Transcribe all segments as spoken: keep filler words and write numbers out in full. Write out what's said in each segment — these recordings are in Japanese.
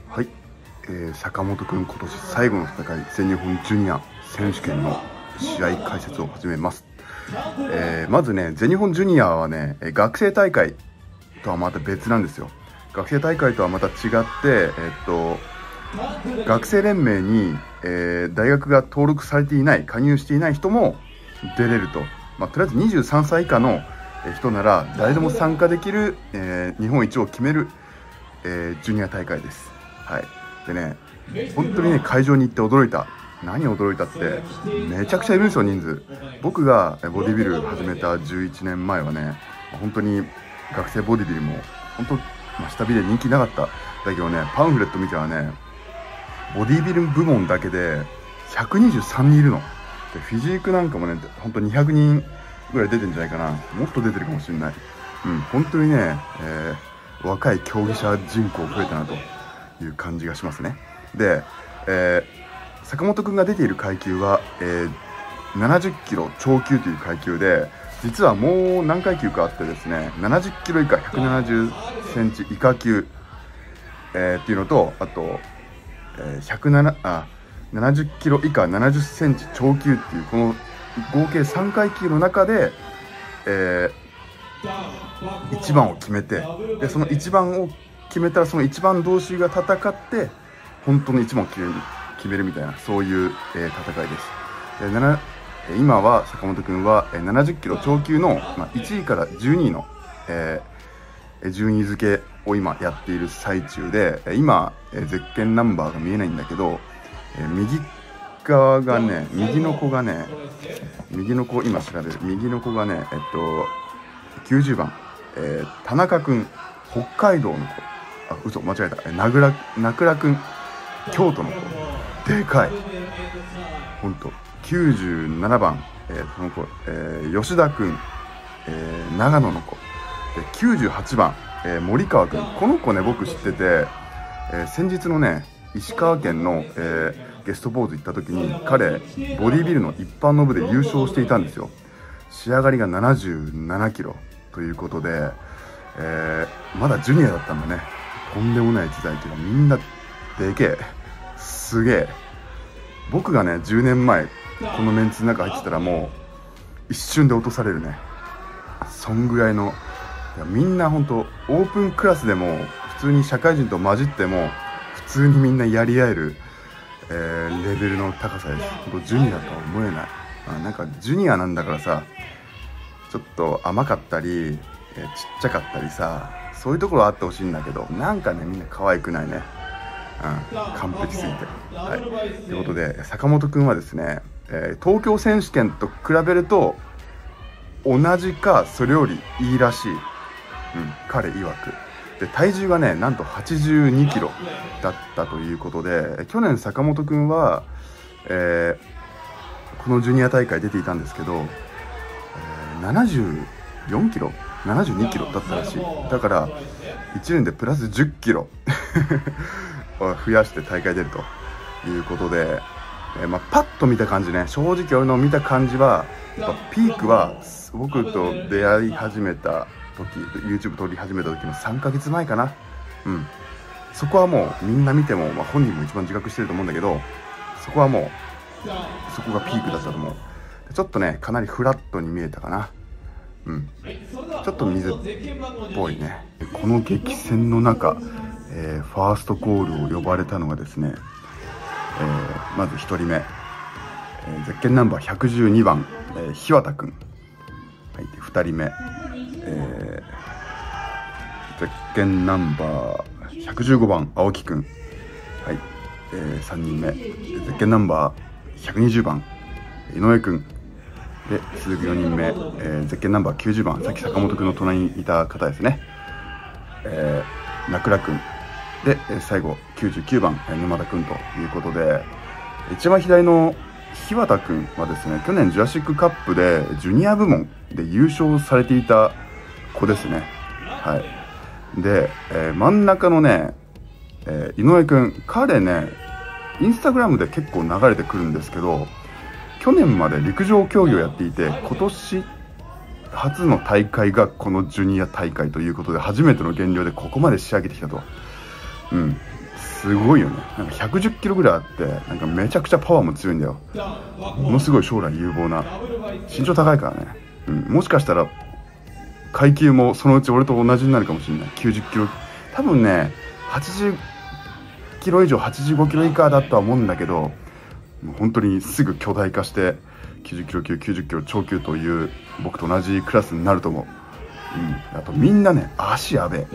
はい、えー、坂本くん今年最後の戦い全日本ジュニア選手権の試合解説を始めます。えー、まずね、全日本ジュニアはね、学生大会とはまた別なんですよ。学生大会とはまた違って、えー、っと学生連盟に、えー、大学が登録されていない加入していない人も出れると、まあ、とりあえずにじゅうさんさい以下の人なら誰でも参加できる、えー、日本一を決める、えー、ジュニア大会です。はい、でね、本当にね、会場に行って驚いた。何驚いたって、めちゃくちゃいるんですよ、人数。僕がボディビル始めたじゅういちねんまえはね、本当に学生ボディビルも本当、まあ、下火で人気なかった。だけどね、パンフレット見たらね、ボディビル部門だけでひゃくにじゅうさんにんいるので、フィジークなんかもね、本当にひゃくにんぐらい出てるんじゃないかな。もっと出てるかもしれない。うん、本当にね、えー、若い競技者人口増えたなという感じがしますね。で、えー、坂本くんが出ている階級は、えー、ななじゅっキロ超級という階級で、実はもう何階級かあってですね、ななじゅっキロ以下ひゃくななじゅっセンチ以下級、えー、っていうのと、あと、えー、ひゃくななあななじゅっキロ以下ななじゅっセンチ超級っていう、この合計さん階級の中で、えー、いちばんを決めて、でそのいちばんを決めたらそのいちばん同士が戦って本当のいちばんを決める、決めるみたいな、そういう、えー、戦いです。でなな今は坂本くんはななじゅっキロ超級の、まあ、いちいからじゅうにいの、えー、順位付けを今やっている最中で、今、えー、ゼッケンナンバーが見えないんだけど、えー、右側がね、右の子がね、右の子今調べる、右の子がね、えっときゅうじゅうばん、えー、田中くん、北海道の子、あ、嘘間違えた、名倉名倉くん、京都の子、でかい、ほんと。きゅうじゅうななばん、えー、この子、えー、吉田くん、えー、長野の子で、きゅうじゅうはちばん、えー、森川くん、この子ね、僕知ってて、えー、先日のね、石川県の、えー、ゲストボーズ行った時に彼ボディビルの一般の部で優勝していたんですよ。仕上がりがななじゅうななキロということで、えー、まだジュニアだったんだね。とんでもない時代っていうか、みんなでけえ、すげえ。僕がねじゅうねんまえこのメンツの中入ってたらもう一瞬で落とされるね。そんぐらいの、いや、みんなほんとオープンクラスでも普通に社会人と混じっても普通にみんなやり合える、えー、レベルの高さです。ほんとジュニアとは思えない。あ、なんかジュニアなんだからさ、ちょっと甘かったり、えー、ちっちゃかったりさ、そういうところあってほしいんだけど、なんかね、みんな可愛くないね。うん、完璧すぎて。はい、ということで坂本くんはですね、えー、東京選手権と比べると同じかそれよりいいらしい、うん、彼曰く。で体重がね、なんとはちじゅうにキロだったということで、去年坂本くんは、えー、このジュニア大会出ていたんですけど、えー、ななじゅうよんキロななじゅうにキロだったらしい。だからいちねんでプラスじゅっキロ増やして大会出るということで、えーまあ、パッと見た感じね、正直俺の見た感じはやっぱピークは僕と出会い始めた時、 YouTube 撮り始めた時のさんかげつまえかな。うん、そこはもうみんな見ても、まあ、本人も一番自覚してると思うんだけど、そこはもうそこがピークだったと思う。ちょっとね、かなりフラットに見えたかな。うん、ちょっと水っぽいね。この激戦の中、えー、ファーストコールを呼ばれたのがですね、えー、まずひとりめ、えー、ゼッケンナンバーひゃくじゅうにばん、えー、日和田くん、はい、でふたりめ、えー、ゼッケンナンバーひゃくじゅうごばん青木くん、はい、えー、さんにんめ、ゼッケンナンバーひゃくにじゅうばん井上くんで、続くよにんめ、えー、ゼッケンナンバーきゅうじゅうばん、さっき坂本くんの隣にいた方ですね、えー、名倉くんで、最後きゅうじゅうきゅうばん沼田くんということで、一番左の日和田くんはですね、去年ジュラシックカップでジュニア部門で優勝されていた子ですね。はい。で、えー、真ん中のね、えー、井上くん、彼ね、インスタグラムで結構流れてくるんですけど、去年まで陸上競技をやっていて、今年初の大会がこのジュニア大会ということで、初めての減量でここまで仕上げてきたと。うん、 すごいよね。なんかひゃくじゅっキロぐらいあって、なんかめちゃくちゃパワーも強いんだよ。ものすごい将来有望な、身長高いからね、うん、もしかしたら階級もそのうち俺と同じになるかもしれない。きゅうじゅっキロ、多分ねはちじゅっキロ以上はちじゅうごキロ以下だとは思うんだけど、もう本当にすぐ巨大化してきゅうじゅっキロ級きゅうじゅっキロ超級という僕と同じクラスになると思う。うん、あとみんなね足やべえ、うん、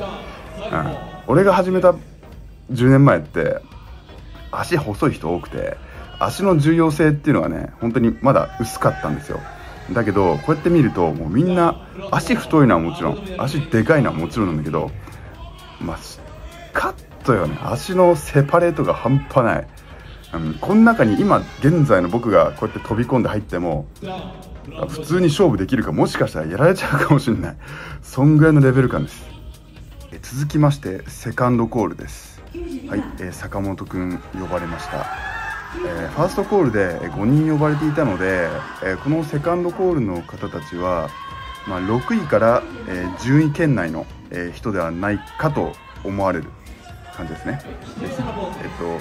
俺が始めたじゅうねんまえって足細い人多くて、足の重要性っていうのはね本当にまだ薄かったんですよ。だけどこうやって見るともうみんな足太いのはもちろん、足でかいのはもちろんなんだけど、まあカットよね、足のセパレートが半端ない。うん、この中に今現在の僕がこうやって飛び込んで入っても普通に勝負できるか、もしかしたらやられちゃうかもしれない、そんぐらいのレベル感です。え続きましてセカンドコールです。はい、えー、坂本くん呼ばれました。えー、ファーストコールでごにん呼ばれていたので、えー、このセカンドコールの方たちは、まあ、ろくいから、えー、順位圏内の、えー、人ではないかと思われる感じですね。で、えっと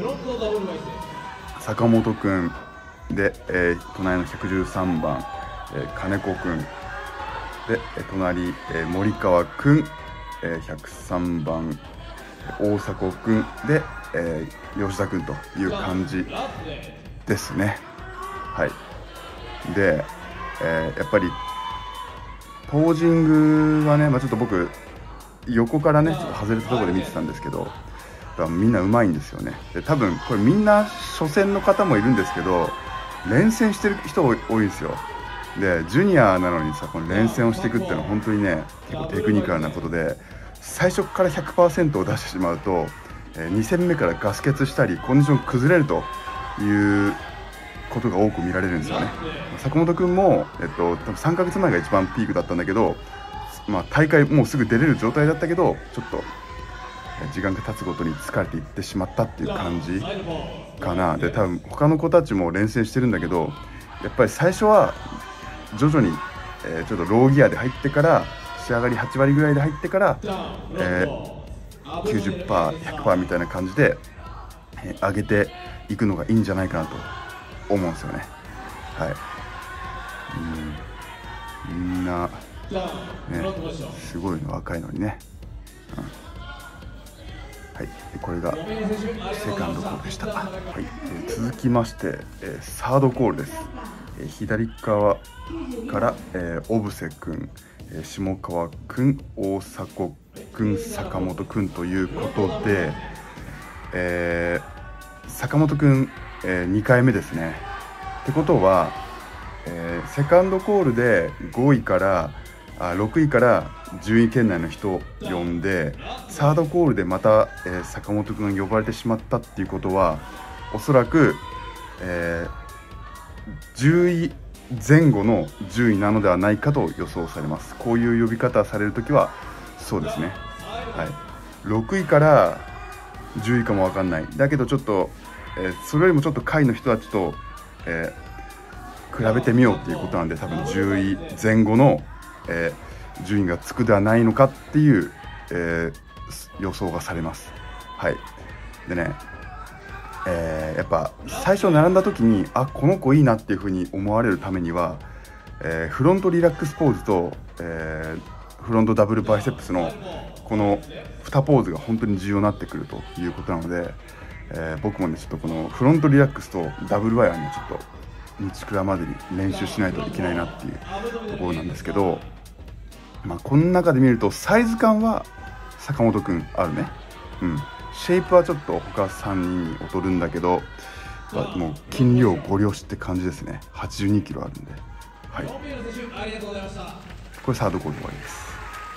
坂本くんで、えー、隣のひゃくじゅうさんばん、えー、金子くんで、えー、隣、えー、森川くん、えー、ひゃくさんばん大迫くんで、えー、吉田くんという感じですね。はい。で、えー、やっぱりポージングはね、まあ、ちょっと僕横からねちょっと外れたところで見てたんですけど、みんなうまいんですよね。で多分これみんな初戦の方もいるんですけど、連戦してる人多いんですよ。でジュニアなのにさ、この連戦をしていくっていうのは本当にね結構テクニカルなことで、最初から ひゃくパーセント を出してしまうと、えー、に戦目からガス欠したりコンディション崩れるということが多く見られるんですよね。坂本君も、えっと、多分さんかげつまえが一番ピークだったんだけど、まあ、大会もうすぐ出れる状態だったけど、ちょっと時間が経つごとに疲れていってしまったっていう感じかな。で多分他の子たちも連戦してるんだけど、やっぱり最初は徐々に、えー、ちょっとローギアで入ってから、仕上がりはちわりぐらいで入ってから、えー、きゅうじゅっパーセント、ひゃくパーセント みたいな感じで、えー、上げていくのがいいんじゃないかなと思うんですよね。はい。うん、みんな、ね、すごいの若いのにね。うん、はい、これがセカンドコールでした。はい、えー、続きまして、えー、サードコールです。えー、左側から、えー、小布施くん、えー、下川くん、大迫くん、坂本くんということで、えー、坂本くん、えー、にかいめですね。ってことは、えー、セカンドコールでごいからあろくいから順位圏内の人を呼んで、サードコールでまた、えー、坂本くんが呼ばれてしまったっていうことは、おそらく、えー、じゅういぜん後の順位なのではないかと予想されます。こういう呼び方されるときはそうですね。はい、ろくいからじゅういかも分かんない。だけどちょっと、えー、それよりもちょっと下位の人たちと、えー、比べてみようっていうことなんで、多分じゅういぜん後の、えー、順位がつくではないのかっていう、えー、予想がされます。はい。でね、えー、やっぱ最初並んだ時に、あ、この子いいなっていう風に思われるためには、えー、フロントリラックスポーズと、えー、フロントダブルバイセップスのこのにポーズが本当に重要になってくるということなので、えー、僕もねちょっとこのフロントリラックスとダブルワイはねちょっと日クラまでに練習しないといけないなっていうところなんですけど、まあ、この中で見るとサイズ感は坂本くんあるね。うん、シェイプはちょっと他さんにんに劣るんだけど、もう筋量ご了承って感じですね。はちじゅうにキロあるんで、はい、これサードコール終わりです。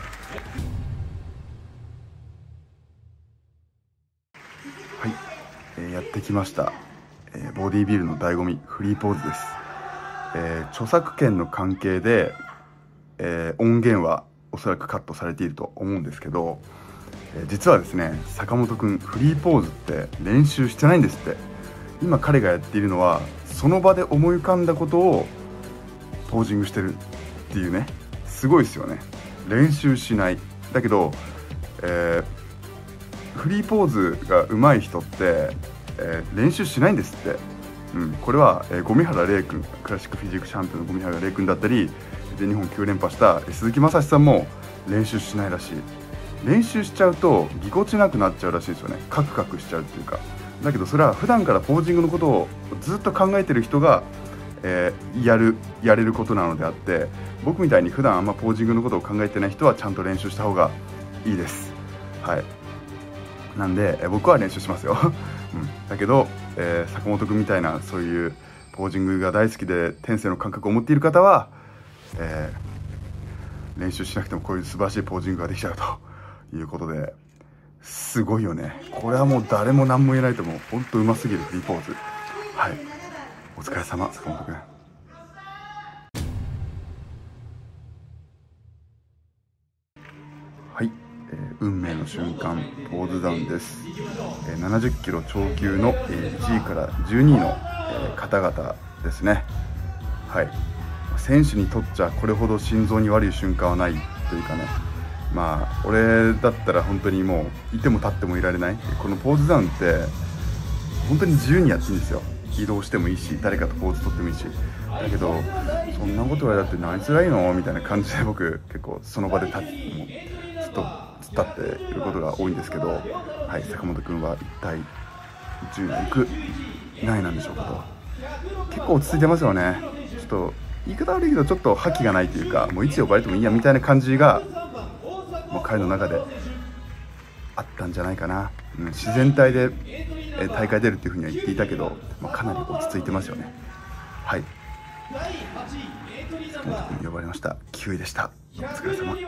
はい、えー、やってきました、えー、ボディービルの醍醐味、フリーポーズです。えー、著作権の関係で、えー、音源はおそらくカットされていると思うんですけど、えー、実はですね、坂本くんフリーポーズって練習してないんですって。今彼がやっているのはその場で思い浮かんだことをポージングしてるっていうね、すごいですよね。練習しない。だけど、えー、 フリーポーズが上手い人って、えー、練習しないんですって。うん、これは、えー、五味原玲君、クラシックフィジークチャンピオンの五味原玲君だったり、全日本きゅう連覇した鈴木雅史さんも練習しないらしい。練習しちゃうとぎこちなくなっちゃうらしいですよね。カクカクしちゃうっていうか。だけどそれは普段からポージングのことをずっと考えてる人が、えー、やるやれることなのであって、僕みたいに普段あんまポージングのことを考えてない人はちゃんと練習した方がいいです。はい。なんで、えー、僕は練習しますよ。うん、だけど、えー、坂本君みたいなそういうポージングが大好きで天性の感覚を持っている方は、えー、練習しなくてもこういう素晴らしいポージングができちゃうということで、すごいよね。これはもう誰も何も言えないと思う。本当うますぎるフリーポーズ。はい、お疲れ様坂本君。はい、えー、運命の瞬間ポーズダウンです。えー、ななじゅっキロ超級の、えー、いちいからじゅうにいの、えー、方々ですね。はい、選手にとっちゃこれほど心臓に悪い瞬間はないというかね。まあ俺だったら本当にもういても立ってもいられない。このポーズダウンって本当に自由にやっていいんですよ。移動してもいいし、誰かとポーズ取ってもいいし。だけどそんなこと言われたって何つらいのみたいな感じで、僕結構その場で立ってもうずっと突っ立っていることが多いんですけど、はい、坂本君は一体じゅういく何位なんでしょうかと。結構落ち着いてますよね。ちょっと言い方悪いけどちょっと覇気がないというか、もういつ呼ばれてもいいやみたいな感じがもう彼の中であったんじゃないかな。うん、自然体で、えー、大会出るっていうふうには言っていたけど、まあ、かなり落ち着いてますよね。はい、坂本君呼ばれました。きゅういでした。お疲れ様。はい、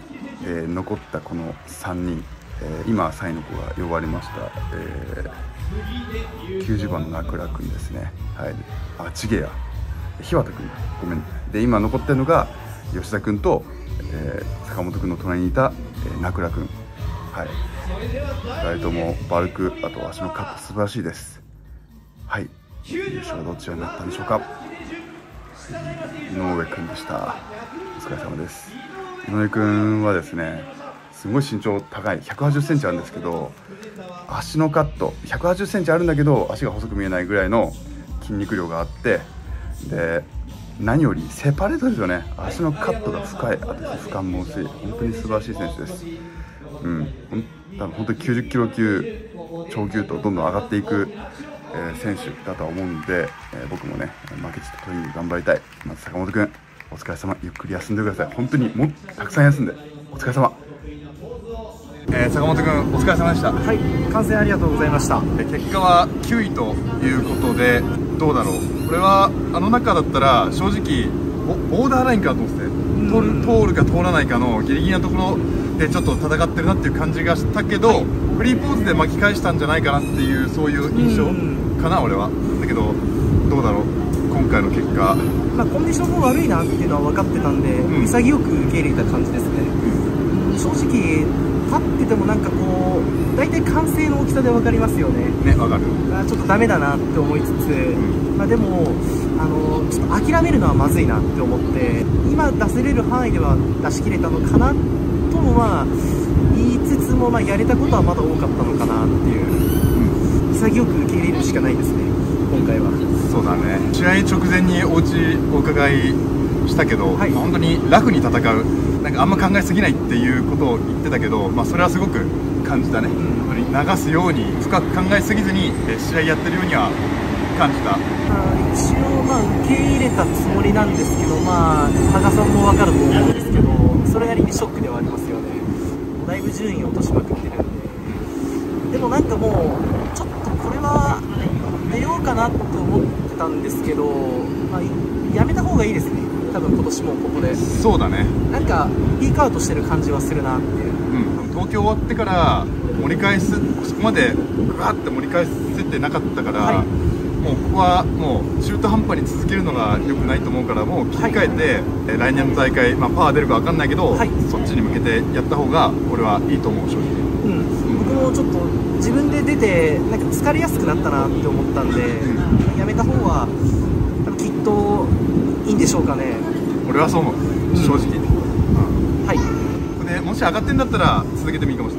えー、残ったこのさんにん、えー、今さんいの子が呼ばれました、えー、きゅうじゅうばんの名倉君ですね。はい、あちげえや日渡君ごめんで、今残ってるのが吉田君と、えー、坂本君の隣にいた、えー、名倉君。はい、ふたりともバルク、あと足のカット素晴らしいです。はい、優勝はどちらになったんでしょうか。井上君でした。お疲れ様です。井上君はですね、すごい身長高いひゃくはちじゅっセンチあるんですけど、足のカットひゃくはちじゅっセンチあるんだけど足が細く見えないぐらいの筋肉量があって、で何よりセパレートですよね。足のカットが深い、あと皮膚感も薄い、本当に素晴らしい選手です。うん、多分本当にきゅうじゅっキロ級超級とどんどん上がっていく、えー、選手だとは思うんで、えー、僕もね負けじとトレーニング頑張りたい。まず坂本君お疲れ様。ゆっくり休んでください。本当にもったくさん休んでお疲れ様。えー、坂本君お疲れ様でした。 はい、観戦ありがとうございました。 結果はきゅういということで、どうだろう。これはあの中だったら正直ボーダーラインかと思ってて、通る、通るか通らないかのギリギリなところでちょっと戦ってるなっていう感じがしたけど、はい、フリーポーズで巻き返したんじゃないかなっていう、そういう印象かな、俺は。だけどどうだろう今回の結果。 まあ、コンディションも悪いなっていうのは分かってたんで、うん、潔く受け入れた感じですね。うん、正直立っててもなんかこう大体歓声の大きさで分かりますよね。 ね、分かる。 あ、ちょっとダメだなって思いつつ、うん、まあでもあのちょっと諦めるのはまずいなって思って、今出せれる範囲では出し切れたのかなともまあ言いつつも、まあやれたことはまだ多かったのかなっていう、うん、潔く受け入れるしかないですね今回は。 そうだね。試合直前にお家お伺いしたけど、はい、本当にラフに戦う、なんかあんま考えすぎないっていうことを言ってたけど、まあ、それはすごく感じたね。うん、流すように深く考えすぎずに試合やってるようには感じた。 まあ、一応まあ受け入れたつもりなんですけど、まあ羽賀さんも分かると思うんですけど、それなりにショックではありますよね。だいぶ順位を落としまくってるんで。でもなんかもうちょっとこれは出ようかなと思ってたんですけど、まあ、やめた方がいいですね多分今年もここで。そうだね。なんかピークアウトしてる感じはするなっていう。 うん、東京終わってから盛り返す、そこまでぐわって盛り返せてなかったから、はい、もうここはもう中途半端に続けるのが良くないと思うから、もう切り替えて、はい、来年の大会、まあ、パワー出るか分かんないけど、はい、そっちに向けてやった方が俺はいいと思う正直。 うん、僕もちょっと自分で出てなんか疲れやすくなったなって思ったんで、うん、やめた方は多分きっといいんでしょうかね。 俺はそう思う、正直。うん、 はい。 でもし上がってんだったら続けてもいいかもしれないけど、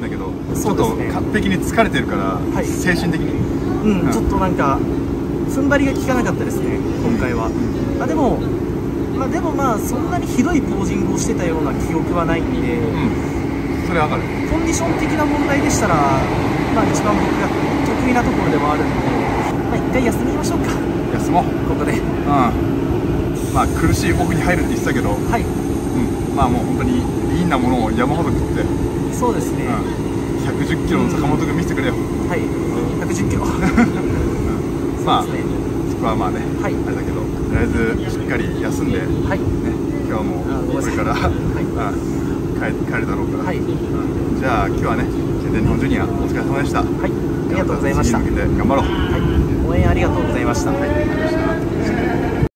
ちょっと完璧に疲れてるから、はい、精神的に、 うん、うん、ちょっとなんか踏ん張りが効かなかったですね今回は。あでもまあでもまあそんなにひどいポージングをしてたような記憶はないんで、うん、 それは分かる。 コンディション的な問題でしたら、まあ、一番僕が得意なところではあるので、まあ、一回休みましょうか。 休もうここで。うん、 まあ苦しいオフに入るって言ってたけど、はい、うん、まあもう本当にいいなものを山ほど食って、 そうですね、 うん、ひゃくじゅっキロの坂本君見せてくれよ。 はい、ひゃくじゅっキロまあ、そこはまあね、はい、あれだけど、とりあえずしっかり休んで、はいね、今日はもうこれから、はい、帰, 帰るだろうから、はい、うん、じゃあ今日はね、全日本ジュニアお疲れ様でした。はい、 ありがとうございました。 次に向けて頑張ろう。 はい、応援ありがとうございました。はい、ありがとうございました。